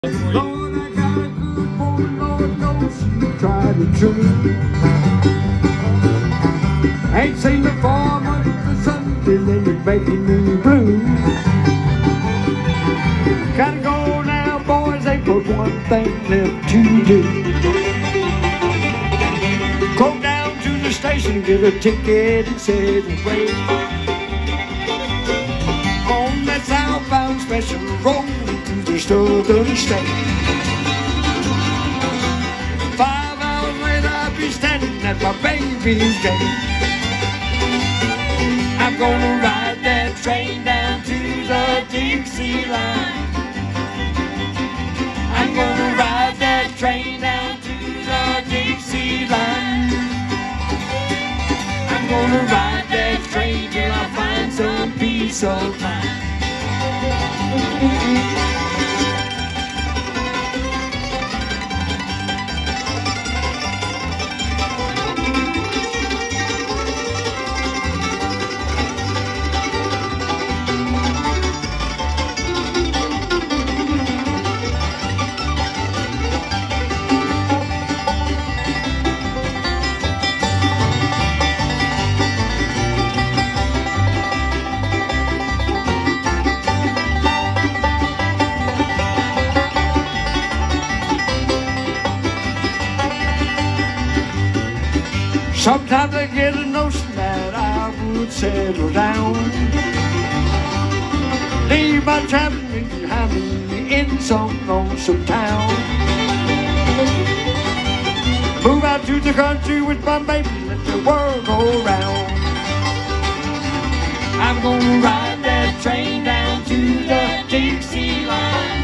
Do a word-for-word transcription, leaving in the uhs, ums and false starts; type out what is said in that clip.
Lord, I got a good woman, Lord knows she tried and true. Ain't seen her for Monday to Sunday, then you're making me blue. Gotta go now, boys, ain't but one thing left to do. Go down to the station, get a ticket and sit and wait on that southbound special road to the southern state. Five hours later, I'll be standing at my baby's gate. I'm gonna ride that train down to the Dixie line. I'm gonna ride that train down to the Dixie line. I'm gonna ride that train till I find some peace of mind. Sometimes I get a notion that I would settle down, leave my traveling behind me in some lonesome town, move out to the country with my baby, let the world go round. I'm gonna ride that train down to the Dixie line.